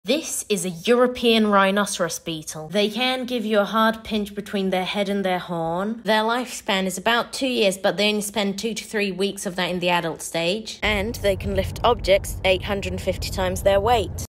This is a European rhinoceros beetle. They can give you a hard pinch between their head and their horn. Their lifespan is about 2 years, but they only spend 2 to 3 weeks of that in the adult stage. And they can lift objects 850 times their weight.